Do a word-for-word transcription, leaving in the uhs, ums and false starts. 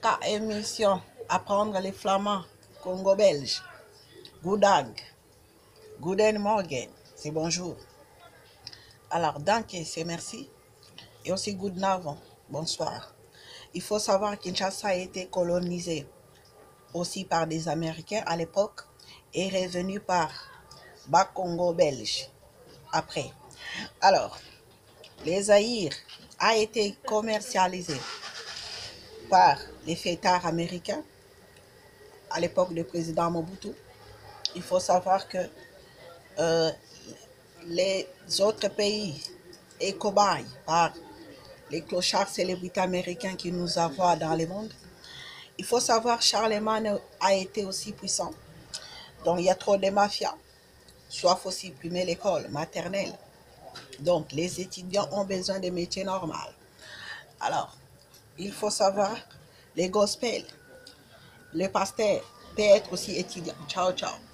K émission Apprendre les flamands congo-belge. Goudag, Guten Morgen, c'est bonjour. Alors, danke, c'est merci. Et aussi good navon, bonsoir. Il faut savoir que Kinshasa a été colonisé aussi par des Américains à l'époque et revenu par Bas-Congo belge après. Alors, les Zaïre a été commercialisé par les fêtards américains à l'époque du président Mobutu. Il faut savoir que euh, les autres pays et cobayes par les clochards célébrités américains qui nous envoient dans le monde. Il faut savoir que Charlemagne a été aussi puissant. Donc il y a trop de mafias. Soif aussi primer l'école maternelle. Donc les étudiants ont besoin de métiers normaux. Alors, il faut savoir les gospels, le pasteur peut être aussi étudiant. Ciao, ciao.